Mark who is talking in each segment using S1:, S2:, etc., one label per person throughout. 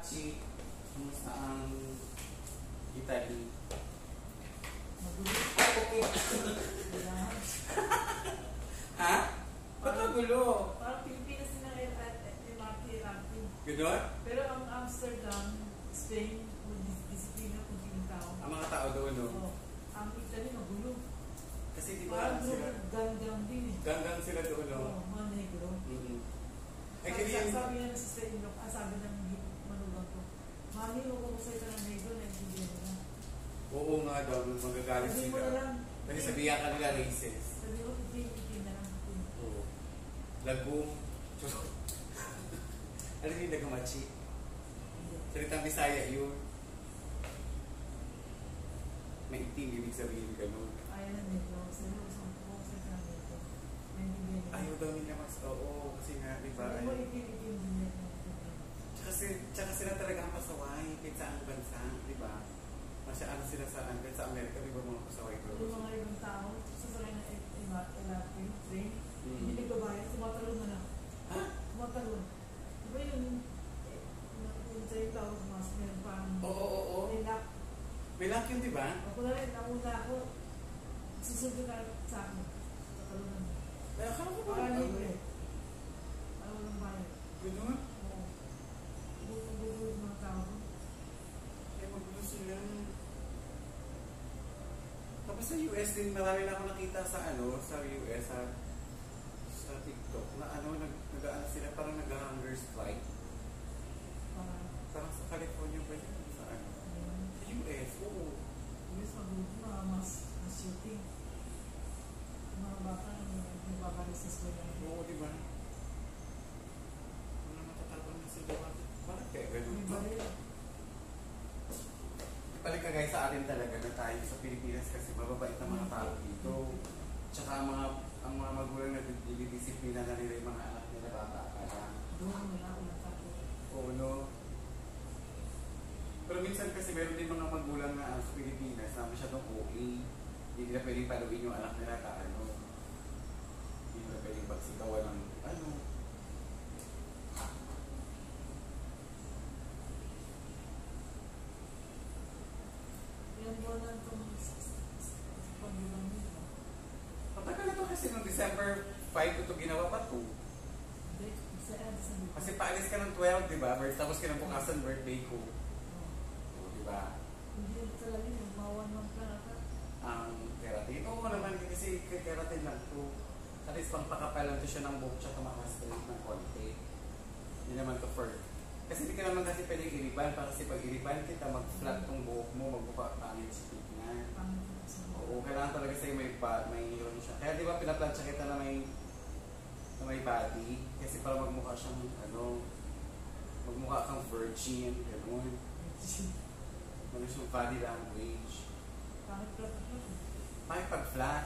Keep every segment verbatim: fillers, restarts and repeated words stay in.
S1: Chi, kumusta ang Italy?
S2: Magulo.
S1: Okay. Ha? Ba't magulo?
S2: Parang Pilipinas din ang M R T ranking.
S1: Gano'n?
S2: Pero ang Amsterdam, Spain, disiplina kung sino tao.
S1: Ang mga tao doon, no?
S2: Oo. Ang Italy, magulo.
S1: Kasi di ba
S2: Parang
S1: sila,
S2: gang-gang din eh.
S1: ganggang sila doon, no?
S2: Oo, mga negro.
S1: Mm-hmm. Ay,
S2: Sabi,
S1: kaya yung...
S2: sabi na sa Spain, ah, sabi ng manugang ko, Mami, huwag mo sa ito ng negro, naintindihan mo na.
S1: Oo nga daw, magagalit
S2: Sabi mo na
S1: sila.
S2: lang.
S1: Kasi sabihan ka nila racist.
S2: Sabi mo, itin-itin na lang.
S1: Oo. Lagum. Alam mo yung Lagamachi? Salitang Bisaya yun. May itim, ibig sabihin ganun.
S2: Ayaw na negro. Sabi mo, huwag mo sa ito ng negro. Naintindihan mo na.
S1: Ayaw daw nila mas, oo, kasi nga, di ba?
S2: Sabi mo, itin-itin din yan.
S1: Tsaka, tsaka sila talaga ang pasaway, kahit sa ang bansa, di ba? Masyaan sila sa, kahit sa Amerika, di ba mga pasaway ko?
S2: Yung mga ibang tao, sasakay na electric train,
S1: Mm.
S2: hindi nagbabayad, tumatalon na lang.
S1: Ha?
S2: Tumatalon. Di ba yun, eh, yung sa'yo tao, mas meron parang
S1: Oo, oo, oo.
S2: may lock.
S1: May lock yun, di ba?
S2: Ako na rin, nauna ako, susunod ka sa akin. Tumatalon na lang.
S1: Ay, akala ko ba?
S2: Parang libre. Parang walang bayad.
S1: Ganun?
S2: Oo. Gugulo yung mga tao.
S1: Ay, magulo sila. Tapos sa U S din, marami na ako nakita sa ano, sa U S, sa, sa TikTok, na ano, nag, nag sila, parang nag-hunger strike.
S2: Parang,
S1: Parang sa California ba yun? Sa ano?
S2: ayun.
S1: Sa U S, oo.
S2: Yes, magulo, mga mas, mas shooting. Yung mga bata, nagbabaris sa eskwela.
S1: Oo, di ba? Ano matatabang na sila? Bakit kaya ganun
S2: May
S1: to?
S2: baril.
S1: Balik ka guys sa atin talaga na tayo sa Pilipinas kasi mababait ang mga tao dito. Tsaka ang mga ang mga magulang na dinidisiplina na nila yung mga anak nila bata pa lang.
S2: Doon wala akong natakot.
S1: Oo, no? Pero minsan kasi meron din mga magulang na ano, sa Pilipinas na masyadong O A. Hindi nila pwedeng paluin yung anak nila ka ano. Hindi nila pwedeng pagsikawan ng ano.
S2: Ilan buwan na itong pag-ibang nito?
S1: Matagal na to kasi noong December five ko ito ginawa pa to.
S2: Hindi, sa ad sa nito.
S1: Kasi paalis ka ng twelve, di ba? Birth, tapos kinabukasan birthday ko. Oo, di ba?
S2: Hindi talaga yun, mawan man ka na ka.
S1: Ang keratin. Oo naman, kasi keratin lang to. At least pang pakapalan to siya ng buhok tsaka makastraight ng konti. Hindi naman to fur. Kasi hindi ka naman kasi pwedeng iriban. Para kasi pag iriban kita, mag-flat tong buhok mo, magbuka pangit sa tignan. Oo, kailangan talaga sa'yo may, may hero siya. Kaya di ba pinaplansya kita na may na may body? Kasi para magmukha siyang ano, magmukha kang virgin, gano'n. Ano siyang body language.
S2: Pangit ka ito.
S1: Pangit pag flat.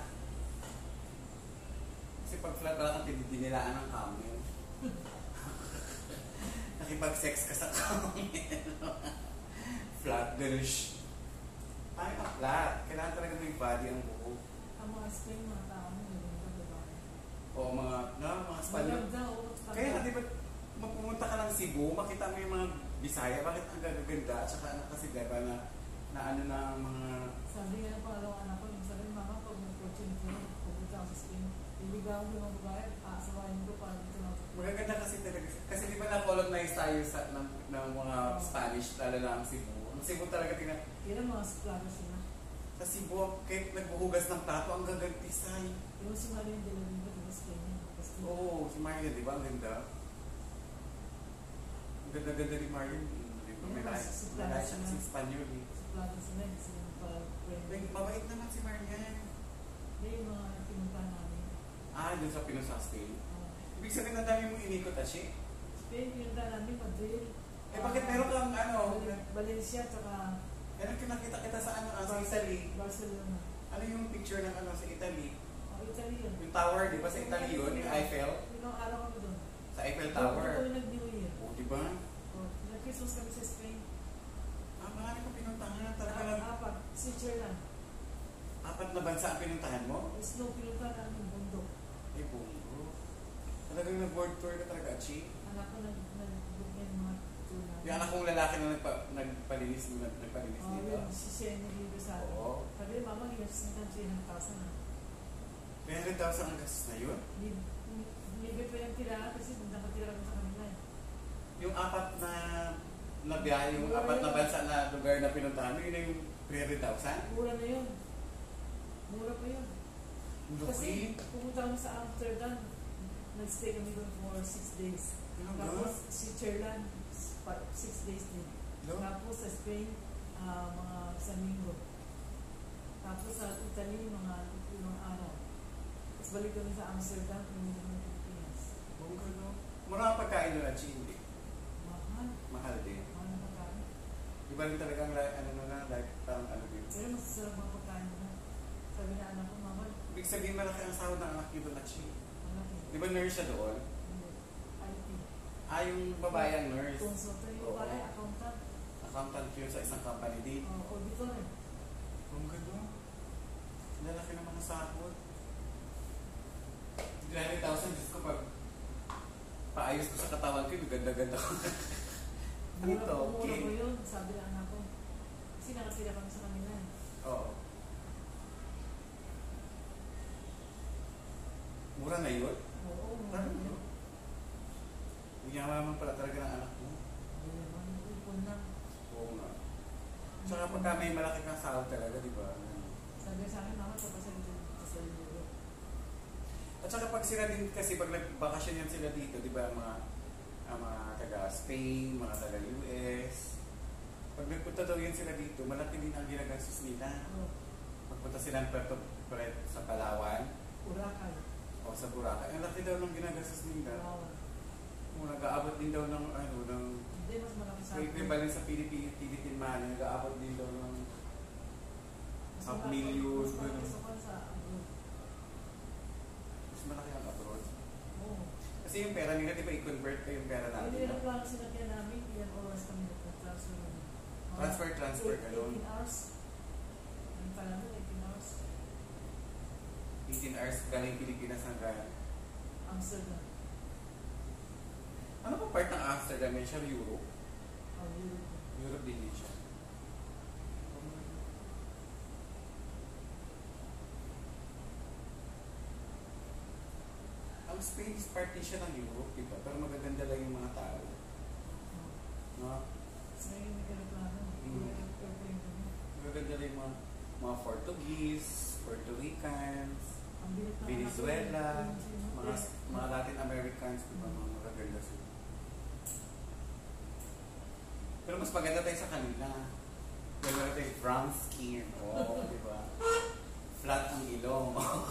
S1: Kasi pag flat wala kang dinilaan ng camel. Nakipag-sex ka sa camel. Flat, gano'n siya. Pangit ang flat. Kailangan talaga may body ang buhok.
S2: Ang mga Spain, mga tao mo, naganda diba?
S1: O mga, na, mga Spanyol.
S2: Maganda, oo.
S1: Kaya di ba, magpumunta ka ng Cebu, makita mo yung mga Bisaya, bakit ang gagaganda, at saka anak kasi diba na, na ano na ang mga...
S2: Sabi nga ng pangalawang anak ko, sabi mama, pag mag-opportunity ko, pupunta ako sa Spain. Iligaw ko ng babae, aasawahin ko para dito na ako.
S1: Magaganda kasi talaga. Kasi di ba na-colonize tayo sa, ng, ng mga Spanish, lalo na ang Cebu. Ang Cebu talaga tingnan.
S2: Yan ang mga plano sila.
S1: Sa Cebu, kahit nagbuhugas ng plato, ang gagantisay.
S2: Yung si Maria de la Riva, di ba Spain yan?
S1: Oo, oh, si Marian, di ba? Ang ganda. Ang ganda-ganda ni Marian. Di ba? May lahat siya kasi Espanyol eh.
S2: Sa plano sila, hindi sila pa-friend.
S1: Like, mabait naman si Marian.
S2: Hindi yung mga pinunta namin.
S1: Ah, dun sa Pinos sa Spain.
S2: Uh,
S1: Ibig sabihin na dami mong inikot, Ashi.
S2: Spain, pinunta namin, Madrid.
S1: Eh, bakit meron kang ano?
S2: Valencia, tsaka
S1: Meron kinakita kita sa ano, ah, sa Italy.
S2: Barcelona.
S1: Ano yung picture ng ano sa Italy?
S2: Oh, Italy yun.
S1: Yung tower, di ba sa Italy yun? Yung Eiffel?
S2: Ilang araw kami doon.
S1: Sa Eiffel
S2: Doon
S1: Tower.
S2: kami nag-New Year.
S1: Oo, di ba?
S2: Oh, nag-Christmas kami sa Spain.
S1: Ah, marami kong pinuntahan. Talaga
S2: Ah,
S1: lang.
S2: apat. Switzerland.
S1: Apat na bansa ang pinuntahan mo?
S2: Snow, pinunta namin bundok.
S1: Ay, bungo. Talagang nag-world tour ka talaga, Achi.
S2: Anak ko nag-book yan mga two school namin.
S1: Yung anak kong lalaki na nagpa, nagpalinis, nag, nagpalinis
S2: Oh,
S1: dito.
S2: yun, si Shane dito sa akin.
S1: Oo.
S2: Sabi, mama, ginastos ng three hundred thousand na.
S1: three hundred thousand ang gastos na yun.
S2: Libre pa yung tirahan kasi nakatira kami sa kanila eh.
S1: Yung apat na na biyahe, yung
S2: Mura
S1: apat na
S2: yun.
S1: bansa na lugar na pinuntahan mo, yun na yung three hundred thousand?
S2: Mura na yun. Mura pa yun. Kasi
S1: Laki.
S2: pumunta kami sa Amsterdam, nag-stay kami doon for six days.
S1: Ano
S2: Tapos si Cherland, six days din.
S1: No?
S2: Tapos sa Spain, ah, mga isang linggo. Tapos sa Italy, mga ilang araw. Tapos balik kami sa Amsterdam, pumunta kami ng Pilipinas.
S1: Oo, gano'n. Mura ang pagkain doon at hindi.
S2: Mahal.
S1: Mahal din.
S2: Mahal na pagkain.
S1: Iba rin talagang like, ano na na, like, parang ano din.
S2: Pero masasarap mga pagkain na. Sabi na anak ko, mama,
S1: Ibig sabihin malaki ang sahod ng anak niyo doon at siya.
S2: malaki.
S1: Di ba nurse siya doon?
S2: Hindi. I T.
S1: Ah, yung babae ang nurse.
S2: Consultant yung
S1: Oo.
S2: babae, accountant.
S1: Accountant yun sa isang company din.
S2: Uh, auditor eh.
S1: Ang gano'n. Lalaki ng mga sahod. three hundred thousand, Diyos ko, pag paayos ko sa katawan ko, yung ganda-ganda ko. Dito,
S2: Mura mura
S1: okay.
S2: ko yun, sabi ng anak ko. Kasi nakatira kami sa kanila eh.
S1: Oo. Mura na yun?
S2: Oo, mura
S1: Parang
S2: yun.
S1: yun. Bigyan ka naman pala talaga ng anak mo.
S2: Hindi naman, ipon lang.
S1: Oo nga. Tsaka pagka may malaki kang sahod talaga, di ba?
S2: Sabi sa akin, mama, tapos dito sa Europe.
S1: At saka pag sila din kasi, pag nagbakasyon yan sila dito, di ba, ang mga, ang mga taga Spain, mga taga U S, pag nagpunta daw yan sila dito, malaki din ang ginagastos nila.
S2: Oo,
S1: Magpunta sila ng Puerto Pret sa Palawan
S2: Boracay.
S1: o sa Boracay. Ang laki daw ng ginagastos nila.
S2: Palawan.
S1: Kung nag-aabot din daw ng, ano, ng,
S2: Hindi, mas malaki sa
S1: so equivalent sa Philippine, Philippine money, nag-aabot din daw ng
S2: Mas
S1: half
S2: malaki-
S1: million,
S2: Mas malaki
S1: ganun.
S2: sa pan sa abroad.
S1: mas malaki ang abroad.
S2: Oo.
S1: Kasi yung pera nila, di ba, i-convert ko yung pera
S2: Hindi
S1: natin.
S2: rin
S1: No?
S2: lang sinakyan namin, ilan oras kami nagpa-transfer namin. Mga
S1: Transfer, transfer,
S2: eight-
S1: ganun.
S2: eighteen hours. Ang pala nun, eighteen hours.
S1: eighteen hours galing Pilipinas hanggang...
S2: Amsterdam.
S1: Ano pa part ng Amsterdam? Yan siya, Europe?
S2: Oh, Europe.
S1: Europe din din siya. Ang Spain is part din siya ng Europe, di ba? Pero magaganda lang yung mga tao.
S2: Oh.
S1: No?
S2: So, yun yung nagkaroon.
S1: Mm.
S2: Airplane kami.
S1: Magaganda lang yung mga, mga Portuguese, Puerto Ricans,
S2: Ang bilit na
S1: Venezuela,
S2: anak ko, yung-
S1: mga mga Latin Americans, di ba? Mga magaganda sila. Pero mas maganda tayo sa kanila. Maganda tayo brown skin. Oh, di ba? Flat ang ilong.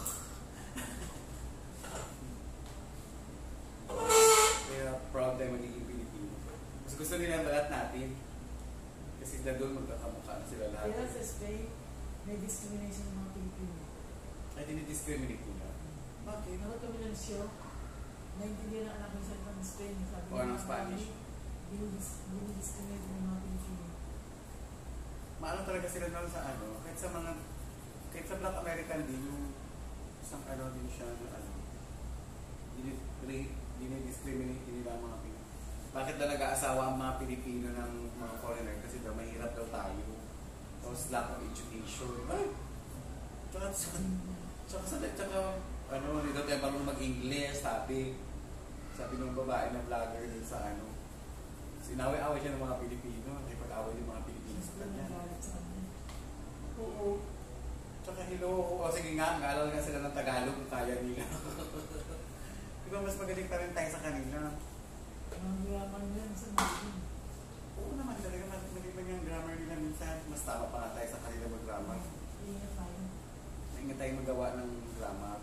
S1: Kaya proud tayo magiging Pilipino. Mas gusto nila ang balat natin. Kasi na doon magkakamukha na sila lahat.
S2: Kaya sa Spain, may discrimination ng mga Pilipino.
S1: Ay, dinidiscriminate nila. Bakit?
S2: Nakot kami ng show, naintindihan ng anak ko sa ng Spain. Sabi
S1: O anong Spanish?
S2: Dinidis- dinidiscriminate ng mga Pilipino.
S1: Maano talaga sila doon sa ano, kahit sa mga, kahit sa Black American din, yung isang ano din siya, na ano, dinid- dinidiscriminate din nila ang mga Pilipino. Bakit daw nag-aasawa ang mga Pilipino ng mga foreigner? Kasi daw mahirap daw tayo. Tapos lack of education. Ay! Tsaka, tsaka, tsaka, tsaka, tsaka ano, hindi daw tayo marunong mag-English, sabi. Sabi ng babae na vlogger din sa ano. Sinaway-away siya ng mga Pilipino. Ay pag-away ng mga Pilipino sa
S2: Sila
S1: kanya.
S2: nagalit sa kanya.
S1: Oo. Tsaka hello. O sige nga, mag-aaral nga sila ng Tagalog kung kaya nila. Di ba mas magaling pa rin tayo sa kanila?
S2: Ang yaman yan sa mga
S1: Oo naman talaga, mas magaling pa yung grammar nila minsan. Mas tama pa nga tayo sa kanila mag-grammar.
S2: Ingat tayo.
S1: Ingat tayo magawa ng grammar.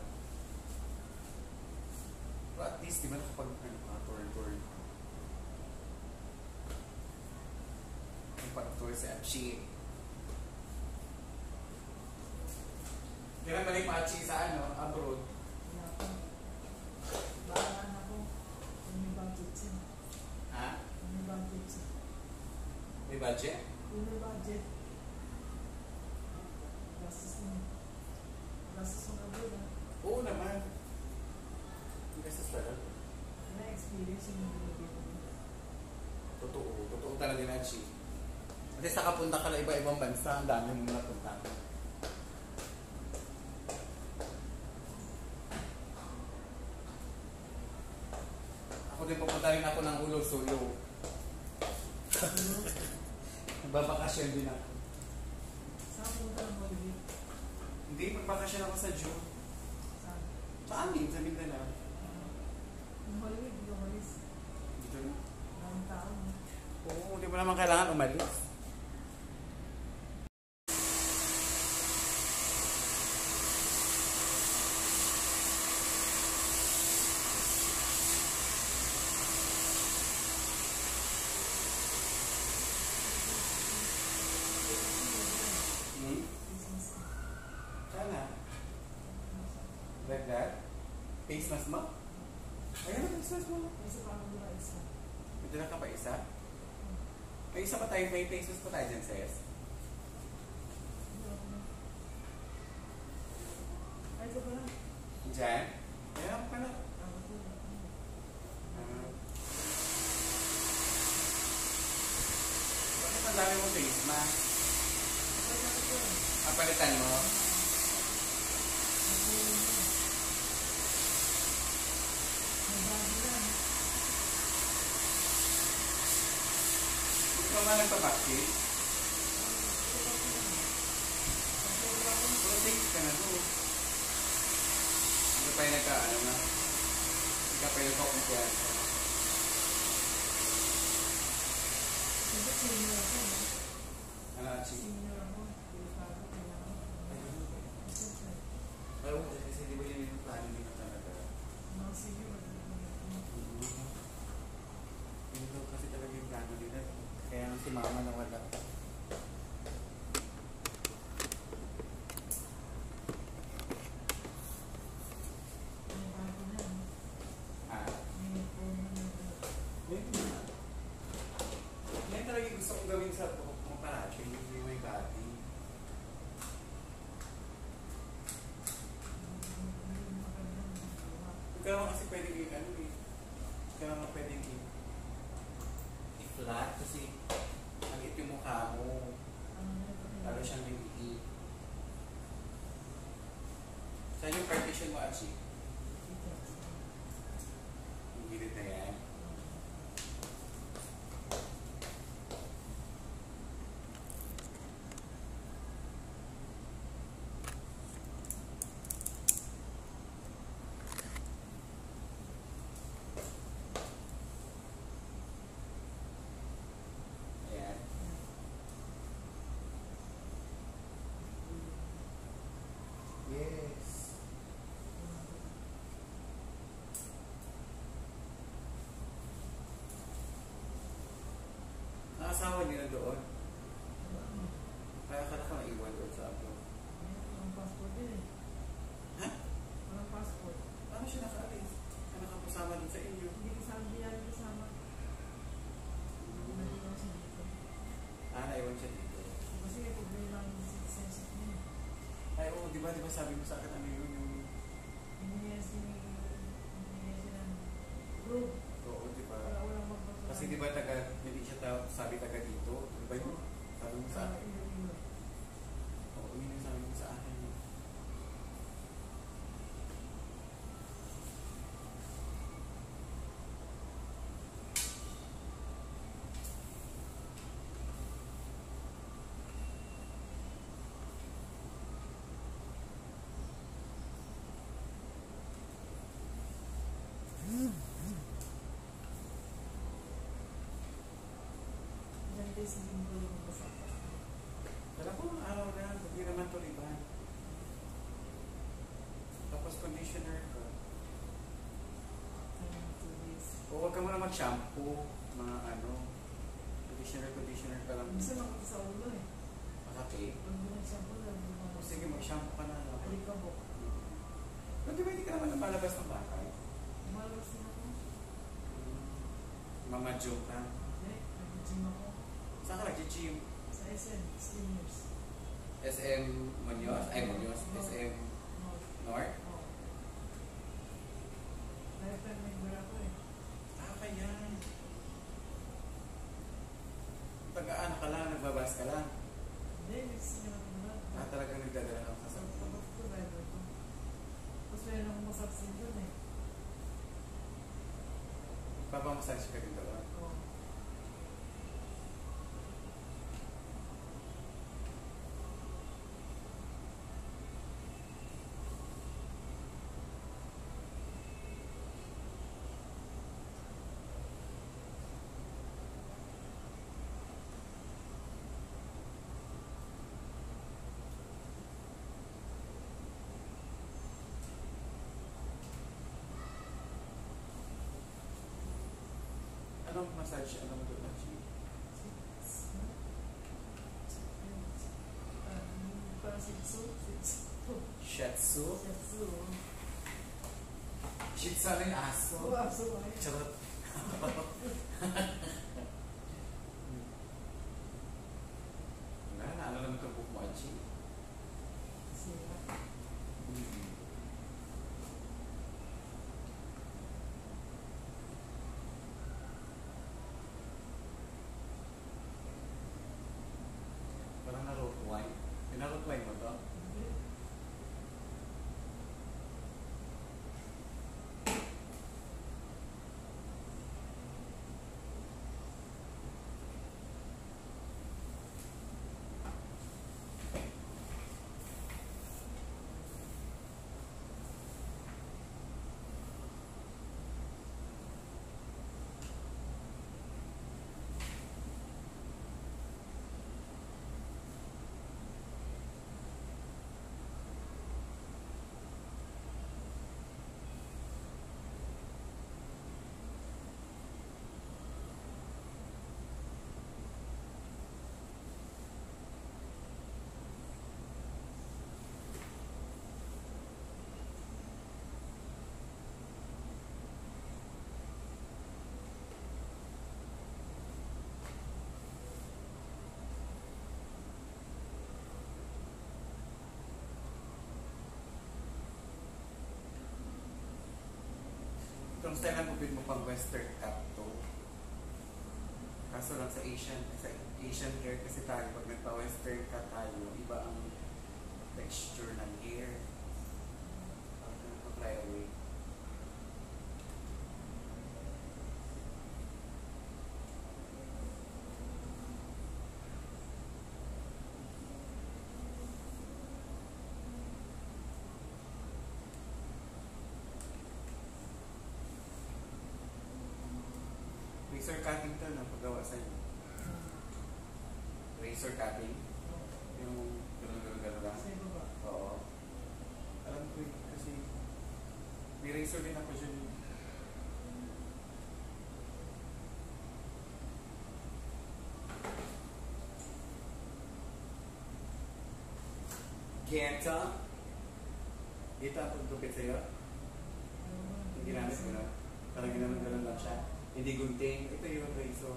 S1: Pero at least, di ba nakapag ano ka, tour-tour. Pag-tour sa Apchi. Kailan balik pa-Apchi sa ano, abroad?
S2: Wala pa. Balaan ako. Kung may budget siya.
S1: Ha?
S2: Kung may budget siya.
S1: May budget?
S2: Kung may budget. Gastos mo. Gastos mo abroad ah.
S1: Oo naman. Ang gastos talaga.
S2: Na-experience yung mga bibili mo.
S1: Totoo. Totoo talaga na, Chi. Kasi sa kapunta ka na iba-ibang bansa, ang dami mong napunta. Ako din pupunta rin ako ng ulo solo. Nagbabakasyon din ako.
S2: Saan punta ng holiday?
S1: Hindi, magbakasyon ako sa June.
S2: Saan?
S1: Sa amin, sa Mindanao.
S2: Yung holiday, hindi ka umalis.
S1: Dito na.
S2: Maraming tao. no?
S1: Oo, hindi mo naman kailangan umalis. Hmm?
S2: Business.
S1: Sana. Like that? Face mask mo? Ayan ang face mask mo.
S2: Isa pa ako mula isa.
S1: Ito na ka pa isa? May isa pa tayo, may face mask pa tayo dyan, Ses.
S2: Hindi ako na. Ay, ito pala.
S1: Dyan? Ayan ako pa na.
S2: Ako ito.
S1: Ah. Bakit ang dami mong face mask?
S2: Ay, ito ito.
S1: Kapalitan mo? Ikaw nga nagpa-vaccine? Puro safe ka na to. Hindi pa yung nagka, ano na. Hindi ka pa yung nagka-kumpiyansa. Ano, Achi? Ay, oo, kasi di ba yun yung plano nila talaga? Yun daw kasi talaga yung plano nila. Kaya nga si mama nawala. Ah, yun na. Yan talaga yung gusto kong gawin sa buhok mo parati. Hindi may body. Ikaw naman kasi pwedeng yung ano eh. Ikaw naman pwedeng yung i-flat kasi maliit yung mukha mo. Lalo siyang liit. Saan yung partition mo, Achi? Yung gilid na yan. Ayan. Yes. Nakasawa niyo na doon. Kaya ka na ka naiwan doon sa abroad.
S2: Walang passport din eh.
S1: Ha?
S2: Walang passport.
S1: Paano siya nakaalis? Kaya nakapasama din sa inyo.
S2: Hindi kasama, hindi namin kasama. Hindi namin siya dito.
S1: Ah, naiwan siya dito.
S2: Kasi may problema ang citizenship niya.
S1: Ay, oo, di ba, di ba sabi mo sa akin ano yun yung...
S2: Hindi niya siya hindi niya siya ng group.
S1: Oo, di ba?
S2: Wala walang magpapalala.
S1: Kasi di ba taga, hindi siya ta- sabi taga dito? Di ba yun? Sabi mo sa
S2: Ah,
S1: akin.
S2: ilo, ilo.
S1: Oo, yun yung sabi mo sa akin.
S2: Ilang days hindi ko yung basa.
S1: Alam ko, araw na, hindi naman to liban. Tapos conditioner ka.
S2: Ilang two days.
S1: O huwag ka muna mag-shampoo, mga ano, conditioner, conditioner ka lang.
S2: Minsan makati sa ulo eh.
S1: Makati.
S2: Pag binag-shampoo na, hindi
S1: O
S2: mo
S1: sige, mag-shampoo ka na.
S2: alikabok.
S1: Pero di ba hindi ka naman napalabas ng bahay?
S2: Umalabas din ako.
S1: Mamadyo ka.
S2: Hindi, nag-gym ako.
S1: Saan ka nag-gym?
S2: Sa S M, Seniors.
S1: S M Muñoz? Ay, Muñoz. S M
S2: No.
S1: North?
S2: Oo. Lifetime member ako eh.
S1: Ah, kaya. nag-ano ka lang, nagbabas ka lang.
S2: Hindi, nagsisinyo ako naman.
S1: Ah, talagang nagdadala ka sa
S2: Tapos tapos ko ba ito? Tapos meron akong masaksin doon eh.
S1: Papamassage ka rin doon.
S2: Oo.
S1: Anong massage? Anong doon?
S2: Parang sitsu, sitsu.
S1: Shetsu?
S2: Sitsu.
S1: Shitsu rin aso.
S2: Oo, aso ko eh.
S1: Charot. Wala na, ano naman itong book mo, Achi?
S2: Sira.
S1: Mm-hmm. Parang na-root wine. Pina-root wine mo to?
S2: Hindi.
S1: Itong style ang gupit mo pang western cut to. Kaso lang sa Asian, sa Asian hair kasi tayo, pag nagpa-western cut tayo, iba ang texture ng hair. Parang nagpa-fly away. Razor cutting to na paggawa sa inyo. Razor cutting? Yung gano'n-gano'n lang?
S2: Sa iba ba?
S1: Oo. Alam ko yun kasi may razor din ako dyan. Genta? Dito ang pagdupit sa'yo? Yung ginamit mo na? Parang ginamit-gano'n lang siya. Hindi gunting. Ito yung razor.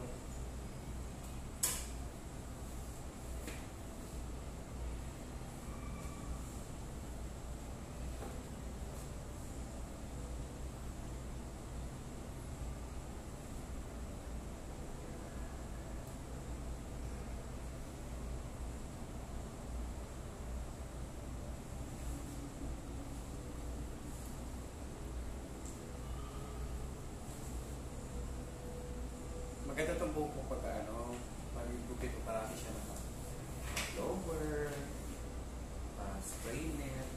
S1: Maganda itong buhok ko pagka ano, malibugit ko parami siya naman. Blower, uh, spray net,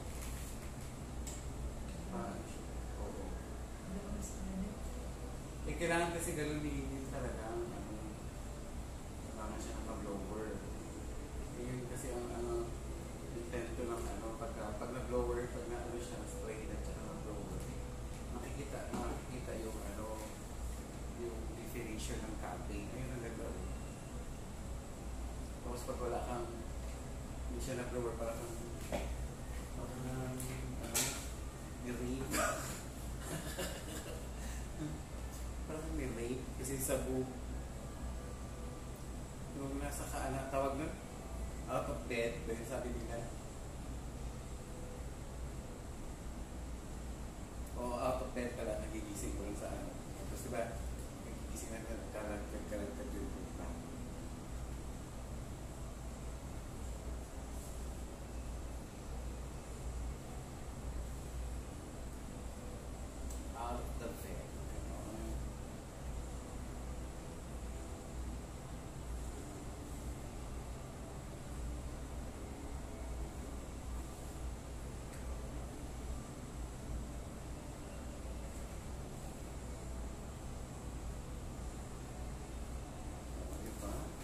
S1: uh, oo.
S2: Hindi ko na-explain.
S1: Eh, kailangan kasi ganun liinin talaga, ano, kailangan siya ng pag-blower. Eh, yun kasi ang ano, intento ng ano, pagka, pag na-blower, pag na ano siya, spray net, tsaka na-blower, makikita, makikita yung ano, yung definition ng capping. Ayun ang ganda. Tapos pag wala kang, hindi siya na-blower, parang kang, parang ano, ni-rape. Parang ni-rape. Kasi sa buhok, yung nasa kaana, tawag nun, out of bed, dahil sabi nila, o out of bed pala, nagigising ko lang sa ano. Tapos diba, nagigising na nagkaragtag-karagtag yung buhok na.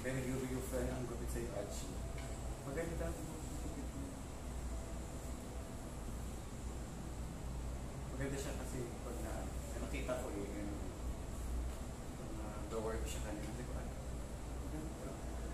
S1: Pero yung yung friend ang gupit sa'yo, Archie. Maganda ang gupit mo. Maganda siya kasi pag na, eh, nakita ko eh, yung pag na-door ko siya kanina. Hindi ko ano. Maganda.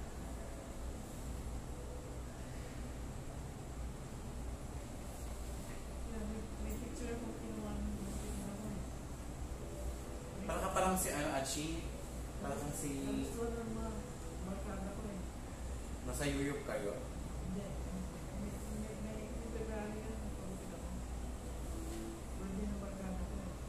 S2: Yeah, may, may picture ko kinuha ng kinuha ko eh.
S1: Parang ka parang si ano, Archie. Parang si...
S2: Gusto ng mga barkada ko eh.
S1: Masayuyok kayo.
S2: Hindi. May, may, may, may February yan. Pagupit ako. Pwede ng barkada ko eh.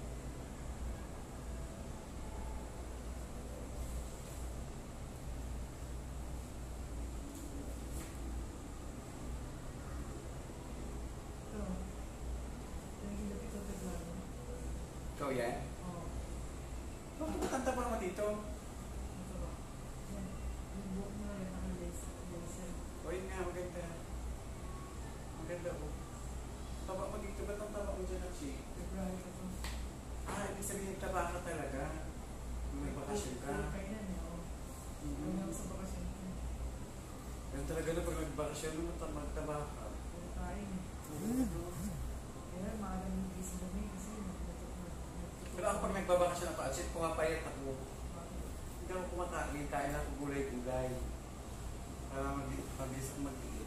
S2: Ito. Ito yung kinapit ng February.
S1: Ikaw yan?
S2: Oo.
S1: Bakit matanda pa naman dito?
S2: Ito ba? Yan. Yung buhok mo yan. Naka-lace. Laser.
S1: O yun nga, maganda. Maganda po. Taba mo dito, ba't ang taba mo dyan, Archie?
S2: February ko to.
S1: Ah, ibig sabihin taba ka talaga. May bakasyon ka.
S2: Puro kainan eh. Oo. Ayun ako sa bakasyon ko.
S1: Ganun talaga na pag nagbakasyon mo, taba magtaba ka.
S2: Puro kain eh. Kaya maaga ng gising kami kasi nagtutok na.
S1: Pero ako pag nagbabakasyon ako, Archie, pumapayat ako. Hindi ako kumakain, kain ako gulay-gulay. Para mag- mabilis ako mag-iit.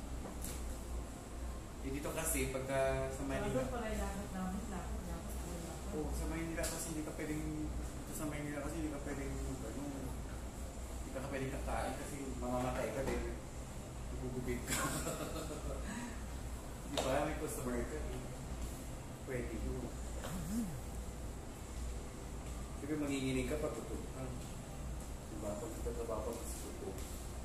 S1: Eh, dito kasi, pagka sa Manila,
S2: Doon pala ilakad namin, lakad, lakad, lakad.
S1: oh, sa Manila kasi hindi ka pwedeng, dito sa Manila kasi hindi ka pwedeng, ano, hindi ka pwedeng kakain kasi mamamatay ka din. Gugubig ka. Di ba? May customer ka. Eh. Pwede yun. Sige, manginginig ka pag tutog ka. Diba? Pag nagtatrabaho ka, mas tutog.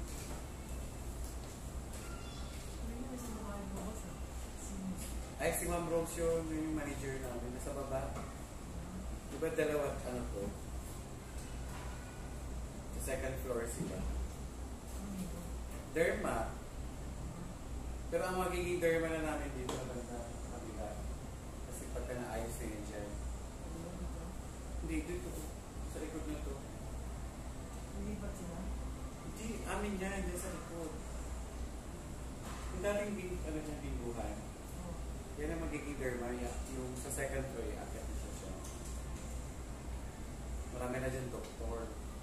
S2: May nga isang babae bukas ah. Sino?
S1: Ay, si Ma'am Rose yun, yung manager namin, nasa baba. Diba dalawa, ano po? Sa second floor sila.
S2: Ano ito?
S1: Derma. Pero ang magiging derma na namin dito sa banda, kabila. Kasi pagka naayos na yun dyan.
S2: Ano ito?
S1: Hindi, dito. Sa likod na to.
S2: Lilipat sila?
S1: Hindi, amin yan, dyan sa likod. Yung dating bin, ano dyan, bingguhan.
S2: Oo.
S1: Yan ang magiging derma. Yung sa second floor, yung akit na siya siya. Marami na dyan doktor.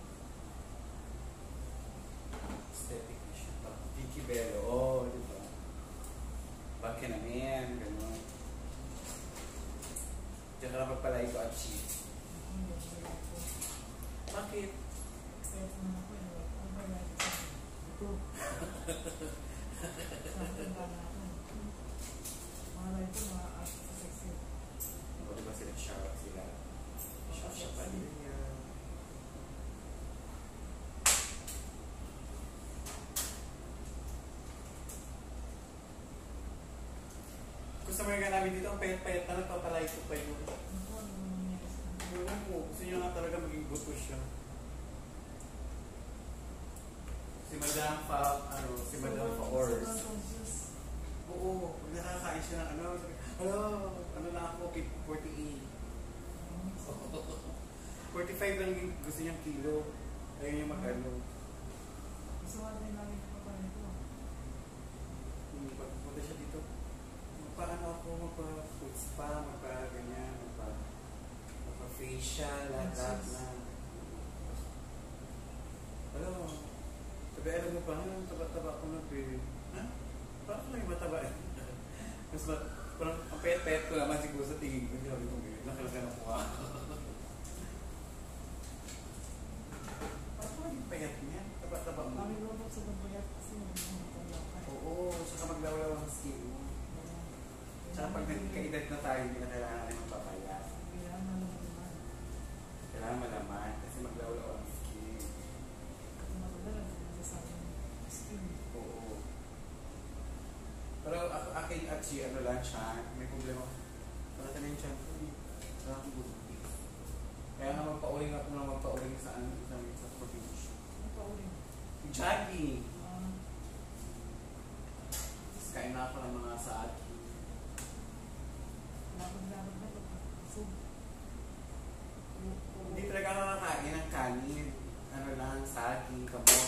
S1: Aesthetic na siya. Vicky Bello. Oh, di ba? Bakit namin, gano'n. Diyan ka na magpalay ko at cheese.
S2: Hindi, wala ko.
S1: Bakit?
S2: Excited naman ako eh. Ano ba yan? Ito. Saan tanda na ako. Malay ko mga art sa sexy.
S1: O, diba sila Shara sila? Shara siya pa din niya. Customer nga namin dito, ang payat-payat na nagpapalay ko pa yun.
S2: Ano po, ano nangyayari sa kanila?
S1: Wala mo, gusto niya nga talaga maging buto siya. Si Madam Fa, ano, si Madam
S2: Sobrang-
S1: Faors.
S2: sobrang conscious.
S1: Oo, pag nakakain siya ng ano, sabi, hello, ano na ako, forty-eight. forty-five lang yung gusto niyang kilo. Ayun yung mag-ano.
S2: Gusto nga din namin ito pa nito.
S1: Yung pagpunta siya dito, magpaano ako, magpa-food spa, magpa-ganyan, magpa- magpa-facial, lahat na. Hello, sabi, alam mo pa, ano, taba-taba ko na, babe. Ha? Parang ko lang yung mataba eh. Mas ma, parang ang payat-payat ko naman siguro sa tingin ko, hindi namin kung gano'n, nakalagay na kuha. Parang ko yung payat niya, taba-taba mo.
S2: Kami robot sa Dumbayat kasi magmamatayaw ka.
S1: Oo, saka maglawalaw ang skin mo. Tsaka pag nagkaedad na tayo, hindi na kailangan natin magpapaya.
S2: Kailangan malaman naman.
S1: Kailangan malaman kasi maglawalaw ang skin.
S2: Kasi madalas nagsasabi ng skin.
S1: Oo. Pero ako, akin at si ano lang siya, may problema. Wala ka na yung tiyan ko eh. Wala akong buti. Kaya nga magpa-uling ako na magpa-uling sa ano, sa, sa probinsya.
S2: Ano pa ulit?
S1: Jogging!
S2: Ah,
S1: Tapos kain na ako ng mga sa akin.
S2: lakad-lakad na ito. Sub.
S1: Hindi talaga ako nakakain ng kanin. Ano lang, saging, kamote.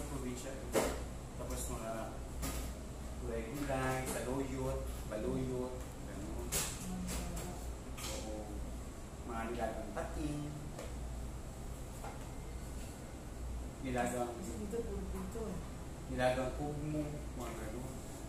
S1: sa probinsya. Tapos mga gulay-gulay, saluyot, baluyot, gano'n. Oo. Mga nilagang tating. Nilagang,
S2: Kasi dito, puro dito eh.
S1: nilagang kugmo, mga gano'n.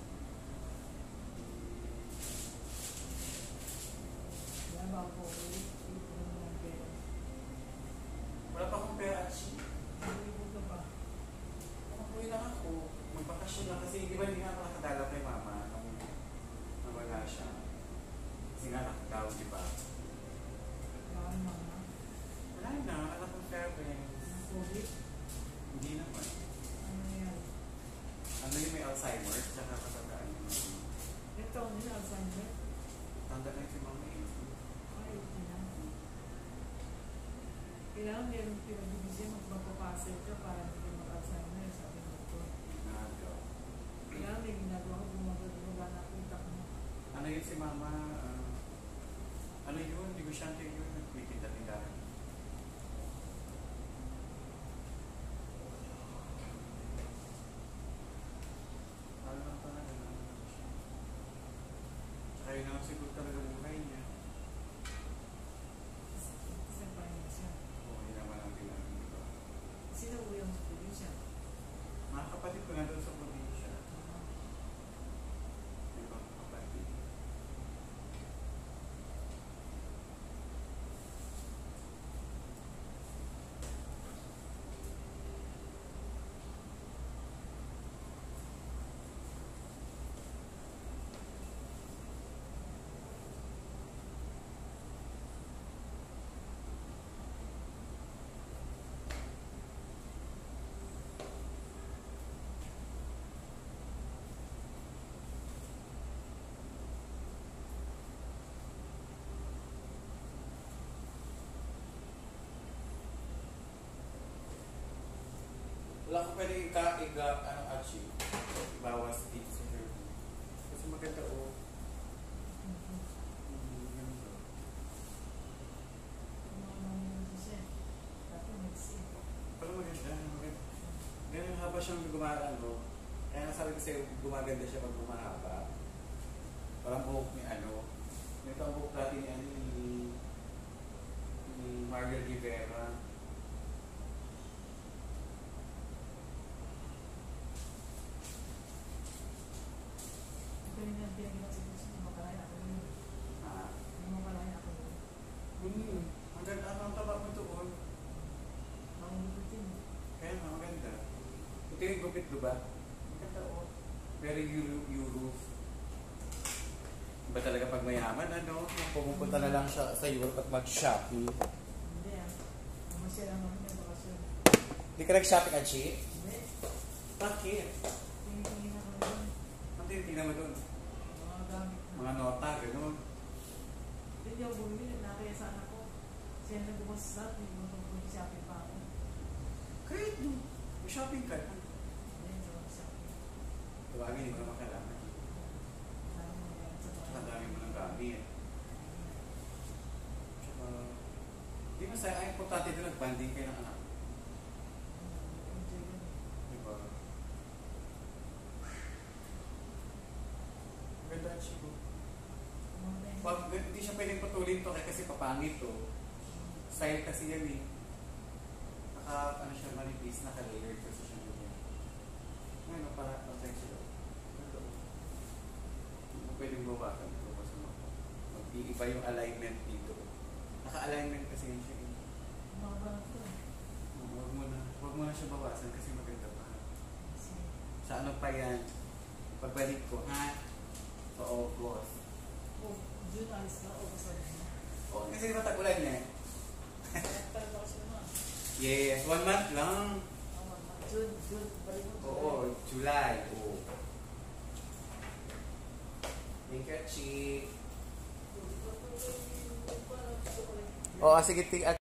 S2: Kaya ba ako ulit, dito naman ang pera.
S1: Wala pa akong pera actually.
S2: Hindi ko ba?
S1: Umuwi lang ako. Magbakasyon lang kasi di ba hindi nga ako nakadalaw kay mama nung nawala siya. Kasi nga nakadaw, di ba?
S2: Bawal mga.
S1: Wala na, anak kong parents.
S2: Ang COVID.
S1: Hindi naman.
S2: Ano yan?
S1: Ano yung may Alzheimer's, tsaka katandaan yung mga.
S2: Ito, nila Alzheimer.
S1: Tanda na yung si mama eh.
S2: Ay, okay na. Kailangan meron pinag-ibigyan magpapapasel ka para hindi ka mag-Alzheimer, sabi mo ito.
S1: Nagaw.
S2: Kailangan may ginagawa ko gumagad-gumagad na utak mo.
S1: Ano yun si mama? ah, ano yun? Negosyante yun. Nagpipinda-tindahan. Ano lang talaga na ano siya. Tsaka yun ang siguro talaga buhay niya.
S2: Kasi paano siya.
S1: Oo, yun naman ang kailangan, di ba?
S2: Sino uwi ang probinsya?
S1: Mga kapatid ko na doon sa probinsya. May mga kapatid. Wala ko pwede ika, iga, ano, achieve. Ibawas dito sa interview. Kasi maganda o.
S2: Mhm.
S1: Hindi ganda.
S2: Ang mga mangyayari siya. Dapat mag-save.
S1: Pero maganda, maganda. Ganun haba siyang gumagano. Kaya nasabi ko sa'yo, gumaganda siya pag gumahaba. Parang buhok ni ano. Ito ang buhok dati ni ano, ni, ni Margaret Rivera.
S2: Ito yung nabiyagin ako sa hindi mo kalaya ako yun.
S1: Ah.
S2: Hindi mo kalaya ako yun.
S1: Hmm. Ang ganda, ang taba mo doon.
S2: Maungutin.
S1: Kaya nga, maganda. Ito yung gupit, diba? Maganda o. Very Euro, Euros. Iba talaga pag mayaman, ano? Pumupunta na lang siya sa Europe at mag-shopping.
S2: Hindi ah. Mamasya lang naman yung bakasyon.
S1: Hindi ka nag-shopping, Achi?
S2: Hindi.
S1: Bakit?
S2: Tingin-tingin ako doon.
S1: Ang tinitingnan mo doon?
S2: Mga gamit na.
S1: Mga nota, gano'n.
S2: Hindi ako bumili. Nakaya sa anak ko. Siya na gumasap. Hindi mo itong shopping pa ako.
S1: Kahit doon. May-shopping ka na.
S2: Hindi, hindi ako shopping.
S1: Tawagin, hindi mo naman kailangan.
S2: Sana mo yan sa
S1: Tsaka
S2: bahay.
S1: ang dami mo ng gamit. Tsaka, di masaya. Ang importante doon, nag-banding kayo ng anak.
S2: Enjoy yun.
S1: Diba? Maganda ang chico.
S2: Mga na yun.
S1: Pag hindi siya pwedeng putulin to kaya kasi papangit to. Style kasi yan eh. Naka, ano siya, manipis, naka-layered kasi siya ganyan. Ngayon, para protect siya. Ito. Hindi mo pwedeng bawasan ito kasi mag-iiba yung alignment dito. Naka-alignment kasi yun siya. eh.
S2: Mga ba ito?
S1: Huwag mo na, huwag mo na siya bawasan kasi maganda pa.
S2: Sige.
S1: Sa ano pa yan? Pagbalik ko, ha? Sa August.
S2: Oh, June alis na. O, kasali na.
S1: O, kasi matagulan niya.
S2: Pero bakasyon na.
S1: Yes, one month lang.
S2: June, June. Balik mo.
S1: Oo, July. Oo. Thank you, Chi.
S2: June.
S1: Oo, sige, ting